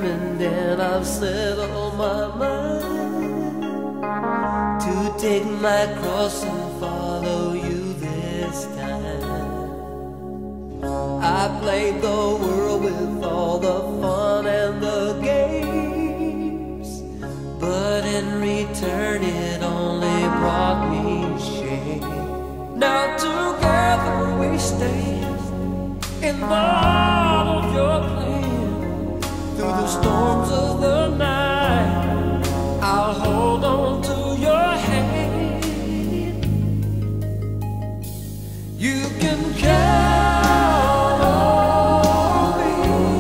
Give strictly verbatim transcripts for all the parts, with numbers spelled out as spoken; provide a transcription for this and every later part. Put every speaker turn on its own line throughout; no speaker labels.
determined and I've settled my mind to take my cross and follow you this time. I played the world with all the fun and the games, but in return it only brought me shame. Now together we stand in the heart of your plan. Through the storms of the night, I'll hold on to your hand. You can count on me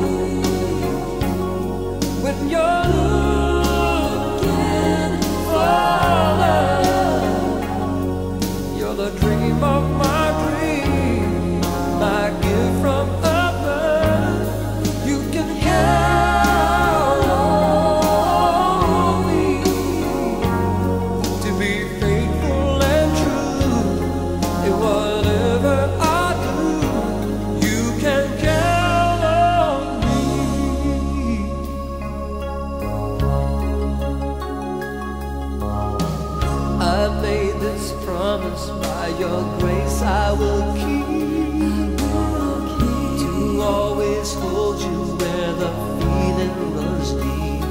when you're looking for love. You're the dream of my dream, my gift from above. You can count on me to be faithful and true in whatever I do. You can count on me. I made this promise, by your grace I will keep, to always hold you where the feeling runs deep.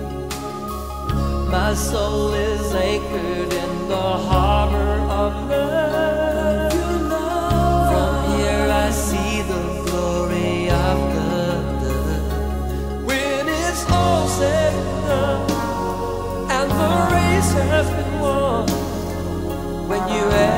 My soul is anchored in the harbor of love. From here I see the glory of the love. When it's all said and done and the race has been won, when you